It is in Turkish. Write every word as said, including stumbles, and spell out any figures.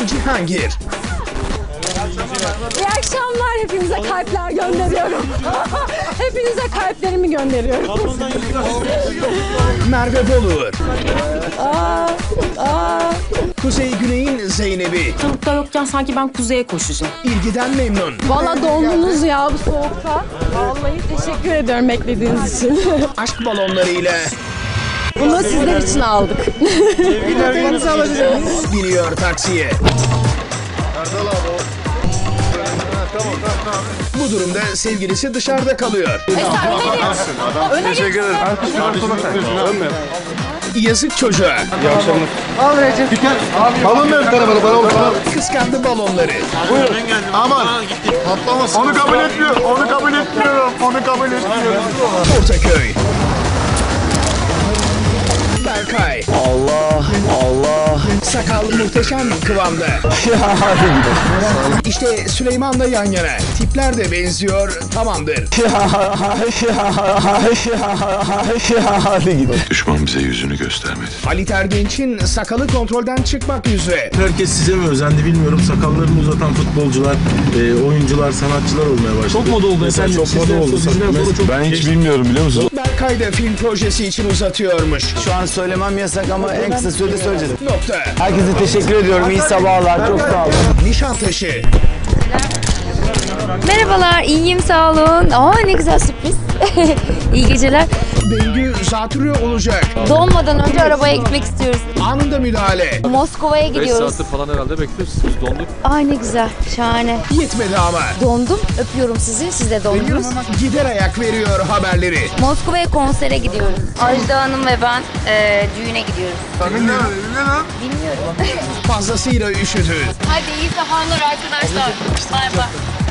Cihangir. İyi akşamlar, hepinize kalpler gönderiyorum. Hepinize kalplerimi gönderiyorum. Merve Bolur. Aa, aa. Kuzey Güney'in Zeynep'i. Tavukta yokken sanki ben kuzeye koşacağım. İlgiden memnun. Valla dondunuz ya bu soğukta. Vallahi teşekkür ediyorum beklediğiniz için. Aşk balonlarıyla Bunu sizler için aldık. Sevgilerinizi alacağız. biniyor taksiye. Bu durumda sevgilisi dışarıda kalıyor. Teşekkür ederim. Yazık çocuğa. Al Recep. Balon ver tarafa balon. Kıskandı balonları. Buyurun. Aman. Patlamasın. Onu kabul etmiyor. Onu kabul etmiyorum. Onu kabul etmiyorum. Ortaköy. Berkay. Allah Allah. Sakal muhteşem kıvamda. İşte Süleyman'la yan yana. Tipler de benziyor, tamamdır. Hadi gidin. Düşman bize yüzünü göstermedi. Ali Tergenç'in sakalı kontrolden çıkmak üzere. Herkes size mi özendi bilmiyorum. Sakallarını uzatan futbolcular, e, oyuncular, sanatçılar olmaya başladı. Çok moda oldu efendim. Çok moda oldu. Ben hiç bilmiyorum biliyor musunuz? Berkay da film projesi için uzatıyormuş. Şu an söylemem yasak ama en kısa sürede söyleyeceğim. Nokta. Herkese teşekkür ediyorum. İyi sabahlar. Çok sağ olun. Nişantaşı. Merhabalar, iyiyim sağ olun. Aa ne güzel sürpriz. İyi geceler. Bengü zatürre olacak. Donmadan önce arabaya gitmek istiyoruz. Anında müdahale. Moskova'ya gidiyoruz. falan herhalde bekliyoruz. Biz donduk. Ay ne güzel, şahane. Yetmedi ama. Dondum, öpüyorum sizi, siz de dondunuz. Gider ayak veriyor haberleri. Moskova'ya konsere gidiyoruz. Ajda Hanım ve ben e, düğüne gidiyoruz. Bilmiyorum. Bilmiyorum. Fazlasıyla üşüdü. Hadi iyi sabahlar arkadaşlar. Bay bay.